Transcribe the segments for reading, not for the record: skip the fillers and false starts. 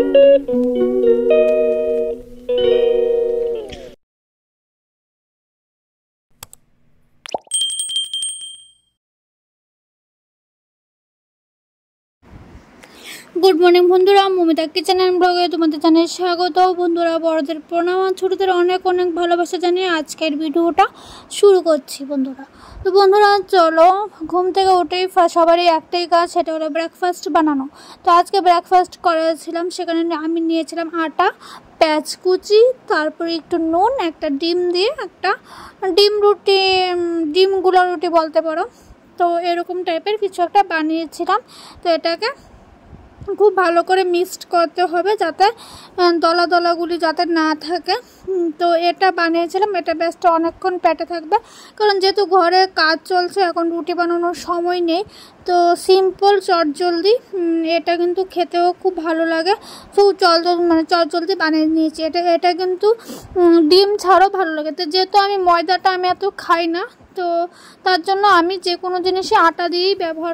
Good morning बंधुरा Mamita kitchen and ब्लगे तुम्हारे जानिए स्वागत। बंधुरा बड़ोदेर प्रणाम छोटोदेर अनेक अनेक भालोबासा जानिए आजकेर भिडियोटा शुरू करछि। बंधुरा तो बंधुरा चलो घुम थेके उठेई सबारই एकटाई काज, सेटा हलो ब्रेकफास्ट बानानो। तो आज के ब्रेकफास्ट करेছিলাম, সেখানে আমি নিয়েছিলাম आटा, পেঁয়াজ কুচি, তারপরে একটু নুন, একটা ডিম দিয়ে একটা ডিম রুটি, ডিম গুলা রুটি বলতে পারো। তো এরকম টাইপের কিছু একটা বানিয়েছিলাম। তো এটাকে খুব ভালো করে মিক্সড করতে হবে যাতে দলা দলাগুলি যাতে না থাকে। তো এটা বানিয়েছিলাম, এটা বেশ অনেকক্ষণ পেটে থাকবে, কারণ যেহেতু ঘরে কাজ চলছে, এখন রুটি বানানোর সময় নেই। তো সিম্পল চটজলদি, এটা কিন্তু খেতেও খুব ভালো লাগে। খুব চটজলদি বানিয়ে নিয়েছি। এটা কিন্তু ডিম ছাড়াও ভালো লাগে। তো যেহেতু আমি ময়দাটা আমি এত খাই না, তো তার জন্য আমি যে কোনো জিনিসই আটা দিয়েই ব্যবহার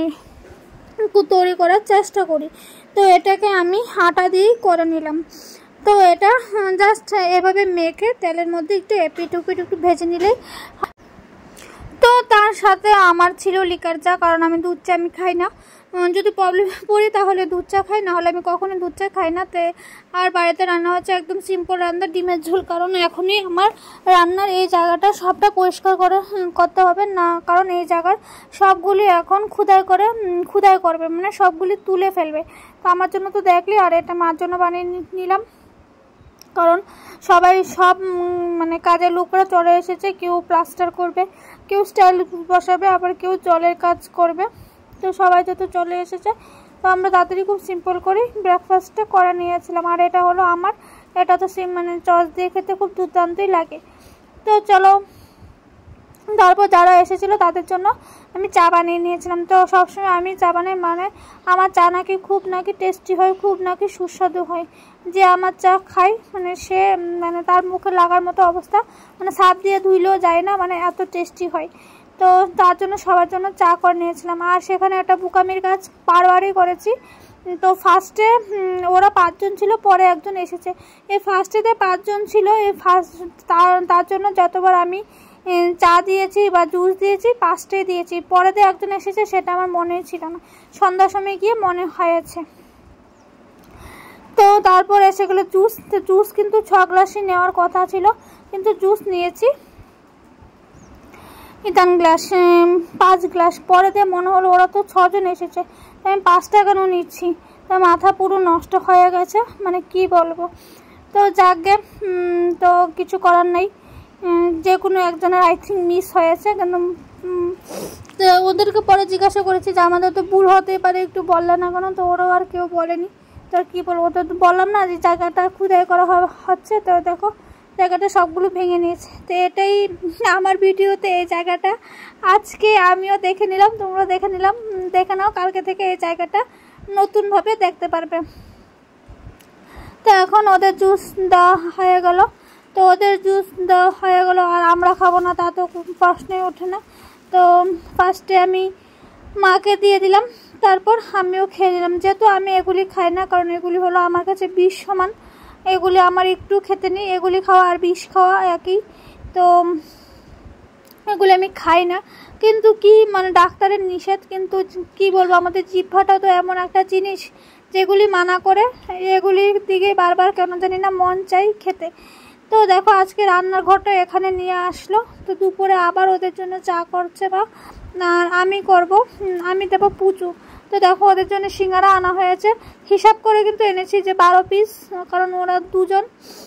তৈরি করার চেষ্টা করি। তো এটাকে আমি আটা দিয়েই করে নিলাম। তো এটা জাস্ট এভাবে মেখে তেলের মধ্যে একটু এপিট ওপিট একটু ভেজে নিলেই। তো তার সাথে আমার ছিল লিকার চা, কারণ আমি দুধ চা আমি খাই না। যদি প্রবলেমে পড়ি তাহলে দুধ চা খাই, না হলে আমি কখনো দুধ চা খাই না। তে আর বাড়িতে রান্না হচ্ছে একদম সিম্পল রান্না, ডিমের ঝোল। কারণ এখনই আমার রান্নার এই জায়গাটা সবটা পরিষ্কার করতে হবে না, কারণ এই জায়গার সবগুলি এখন খুদাই করবে, মানে সবগুলি তুলে ফেলবে। তো আমার জন্য তো দেখলি, আর এটা মার জন্য বানিয়ে নিলাম, কারণ সবাই সব মানে কাজের লোকরা চলে এসেছে। কেউ প্লাস্টার করবে, কেউ স্টাইল বসাবে, আবার কেউ জলের কাজ করবে। তো সবাই যত চলে এসেছে, তো আমরা তাড়াতাড়ি খুব সিম্পল করে ব্রেকফাস্টটা করে নিয়েছিলাম। আর এটা হলো আমার, এটা তো মানে সস দিয়ে খেতে খুব দুর্দান্তই লাগে। তো চলো, তারপর যারা এসেছিলো তাদের জন্য আমি চা বানিয়ে নিয়েছিলাম। তো সবসময় আমি চা বানাই, মানে আমার চা নাকি খুব টেস্টি হয়, খুব সুস্বাদু হয়। যে আমার চা খাই, মানে সে মানে তার মুখে লাগার মতো অবস্থা, মানে সাপ দিয়ে ধুইলেও যায় না, মানে এত টেস্টি হয়। তো তার জন্য সবার জন্য চা করে নিয়েছিলাম। আর সেখানে একটা বুকামির কাজ বারবারই করেছি। তো ফার্স্টে ওরা 5 জন ছিল, পরে একজন এসেছে। এই ফার্স্টেতে 5 জন ছিল, এই তার জন্য যতবার আমি চা দিয়েছি বা জুস দিয়েছি, 5টাই দিয়েছি। পরেতে একজন এসেছে, সেটা আমার মনেই ছিল না, সন্ধ্যার সময় গিয়ে মনে হয়েছে। তো তারপর এসে গেলো জুস। তো জুস কিন্তু 6 গ্লাসই নেওয়ার কথা ছিল, কিন্তু জুস নিয়েছি ইতান গ্লাস, 5 গ্লাস। পরেতে মনে হলো ওরা তো 6 জন এসেছে, তো আমি 5টা কেন নিচ্ছি। তো মাথা পুরো নষ্ট হয়ে গেছে, মানে কি বলবো। তো যাকগে, তো কিছু করার নেই, যে কোনো একজনের আই থিঙ্ক মিস হয়েছে। কিন্তু তো ওদেরকে পরে জিজ্ঞাসা করেছি যে আমাদের তো ভুল হতেই পারে, একটু বললে না কেন। তো ওরাও আর কেউ বলেনি। তো কী বলবো, ওদের তো বললাম না যে জায়গাটা খুদাই করা হচ্ছে। তো দেখো জায়গাটা সবগুলো ভেঙে নিয়েছে। তো এটাই আমার ভিডিওতে এই জায়গাটা আজকে আমিও দেখে নিলাম, তোমরা দেখে নাও। কালকে থেকে এই জায়গাটা নতুনভাবে দেখতে পারবে। তো এখন ওদের জুস দেওয়া হয়ে গেল। তো ওদের জুস দেওয়া হয়ে গেল, আর আমরা খাবো না তা তো প্রশ্নই ওঠে না। তো ফার্স্টে আমি মাকে দিয়ে দিলাম, তারপর আমিও খেয়ে নিলাম। যেহেতু আমি এগুলি খাই না, কারণ এগুলি হলো আমার কাছে বিষ সমান। এগুলি আমার একটু খেতে নেই, এগুলি খাওয়া আর বিষ খাওয়া একই। তো এগুলি আমি খাই না, কিন্তু কি মানে ডাক্তারের নিষেধ। কিন্তু কি বলবো, আমাদের জিহ্বাটা তো এমন একটা জিনিস যেগুলি মানা করে, এগুলির দিকে বারবার কেন জানি না মন চাই খেতে। তো দেখো আজকে রান্নার ঘরটা এখানে নিয়ে আসলো। তো দুপুরে আবার ওদের জন্য চা করছে, বা আর আমি দেবো পুচু। তো দেখো ওদের জন্য সিঙ্গারা আনা হয়েছে, হিসাব করে কিন্তু এনেছি যে 12 পিস, কারণ ওরা 6 জন,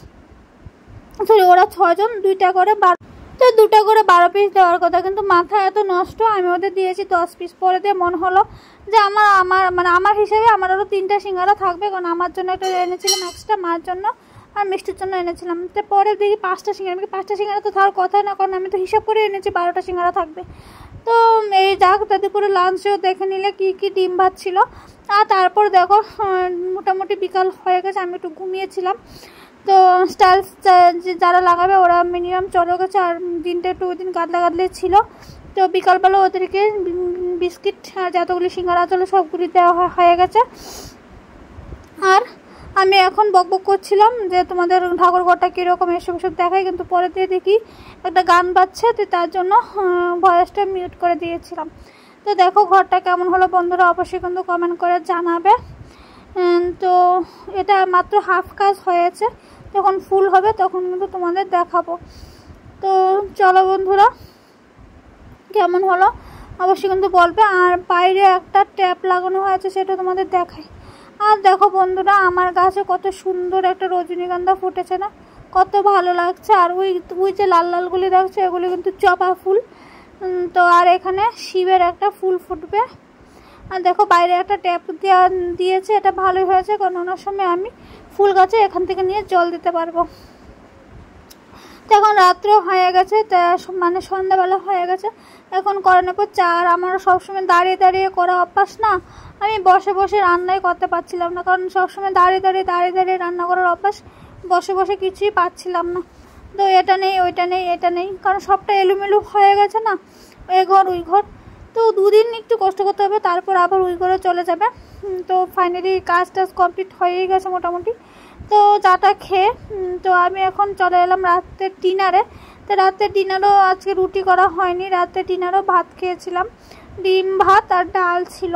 2টা করে 12। তো 2টা করে 12 পিস দেওয়ার কথা, কিন্তু মাথা এত নষ্ট, আমি ওদের দিয়েছি 10 পিস। পরে দিয়ে মনে হলো যে আমার হিসেবে আমার আরও 3টা সিঙ্গারা থাকবে, কারণ আমার জন্য একটা এনেছিলাম এক্সট্রা, মার জন্য আর মিষ্টির জন্য এনেছিলাম। তো পরে দেখি 5টা সিঙ্গারা, 5টা সিঙ্গারা তো থাকার কথা না, কারণ আমি তো হিসাব করে এনেছি 12টা সিঙ্গারা থাকবে। তো এই যাক, তাদের করে লাঞ্চেও দেখে নিলে কি ডিম ভাত ছিল। আর তারপর দেখো মোটামুটি বিকাল হয়ে গেছে, আমি একটু ঘুমিয়েছিলাম। তো স্টাইলস যারা লাগাবে ওরা মিনিমাম চলে গেছে, আর দিনটা একটু ওই দিন গাদলে ছিল। তো বিকালবেলা ওদেরকে বিস্কিট যতগুলি সিঙ্গারা ছিল সবগুলি দেওয়া হয়ে গেছে। আর আমি এখন বকবক করছিলাম যে তোমাদের ঠাকুরঘরটা কীরকম এসব দেখাই, কিন্তু পরে দিয়ে দেখি একটা গান বাজছে, তো তার জন্য ভয়েসটা মিউট করে দিয়েছিলাম। তো দেখো ঘরটা কেমন হলো বন্ধুরা, অবশ্যই কিন্তু কমেন্ট করে জানাবে। তো এটা মাত্র হাফ কাজ হয়েছে, যখন ফুল হবে তখন কিন্তু তোমাদের দেখাবো। তো চলো বন্ধুরা, কেমন হলো অবশ্যই কিন্তু বলবে। আর বাইরে একটা ট্যাপ লাগানো হয়েছে, সেটা তোমাদের দেখাই। আর দেখো বন্ধুরা, আমার গাছে কত সুন্দর একটা রজনীগন্ধা ফুটেছে না, কত ভালো লাগছে। আর ওই যে লাল লালগুলি দেখছো, এগুলি কিন্তু জবা ফুল। তো আর এখানে শিবের একটা ফুল ফুটবে। আর দেখো বাইরে একটা ট্যাপ দিয়েছে, এটা ভালোই হয়েছে, কারণ অনেক সময় আমি ফুল গাছে এখান থেকে নিয়ে জল দিতে পারবো। তো এখন রাত্র হয়ে গেছে, মানে সন্ধ্যাবেলা হয়ে গেছে, এখন করে নেবো চা। আর আমার সবসময় দাঁড়িয়ে দাঁড়িয়ে করা অভ্যাস না, আমি বসে বসে রান্নাই করতে পারছিলাম না, কারণ সবসময় দাঁড়িয়ে দাঁড়িয়ে রান্না করার অভ্যাস, বসে বসে কিছুই পাচ্ছিলাম না। তো এটা নেই ওইটা নেই এটা নেই, কারণ সবটা এলোমেলো হয়ে গেছে না, এ ঘর ওই ঘর। তো দুদিন একটু কষ্ট করতে হবে, তারপর আবার ওই ঘরে চলে যাবে। তো ফাইনালি কাজ টাজ কমপ্লিট হয়েই গেছে মোটামুটি। তো চাটা খেয়ে তো আমি এখন চলে এলাম রাতের ডিনারে। তো রাতের ডিনারও আজকে রুটি করা হয়নি, রাতের ডিনারও ভাত খেয়েছিলাম, ডিম ভাত আর ডাল ছিল।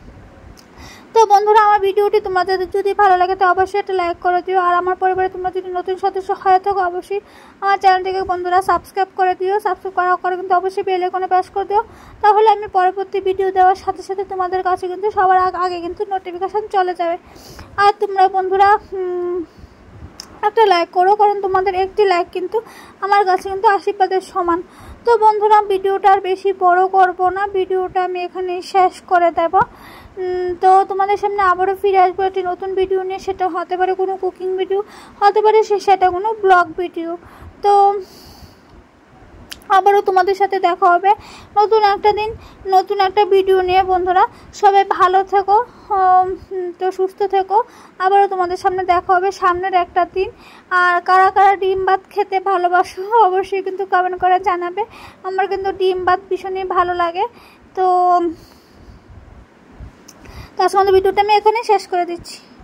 তো বন্ধুরা, আমার ভিডিওটি তোমাদের যদি ভালো লাগে তো অবশ্যই একটা লাইক করে দিও। আর আমার পরিবারে তোমরা যদি নতুন সদস্য হয়ে থাকো, অবশ্যই আমার চ্যানেলটিকে বন্ধুরা সাবস্ক্রাইব করে দিও। সাবস্ক্রাইব করার পরে কিন্তু অবশ্যই বেল আইকনে প্রেস করে দিও, তাহলে আমি পরবর্তী ভিডিও দেওয়ার সাথে সাথে তোমাদের কাছে কিন্তু সবার আগে কিন্তু নোটিফিকেশান চলে যাবে। আর তোমরা বন্ধুরা একটা লাইক করো, কারণ তোমাদের একটি লাইক কিন্তু আমার কাছে কিন্তু আশীর্বাদের সমান। তো বন্ধুরা, ভিডিওটা আর বেশি বড় করব না, ভিডিওটা আমি এখানে শেষ করে দেব। তো তোমাদের সামনে আবারও ফিরে আসবো একটি নতুন ভিডিও নিয়ে, সেটা হতে পারে কোনো কুকিং ভিডিও, হতে পারে সেটা কোনো ব্লগ ভিডিও। তো আবারও তোমাদের সাথে দেখা হবে নতুন একটা দিন, নতুন একটা ভিডিও নিয়ে। বন্ধুরা সবাই ভালো থেকো, তো সুস্থ থেকো। আবারও তোমাদের সামনে দেখা হবে সামনের একটা দিন। আর কারা কারা ডিম ভাত খেতে ভালোবাসো অবশ্যই কিন্তু কমেন্ট করে জানাবে। আমার কিন্তু ডিম ভাত ভীষণই ভালো লাগে। তো তার সঙ্গে ভিডিওটা আমি এখানে শেষ করে দিচ্ছি।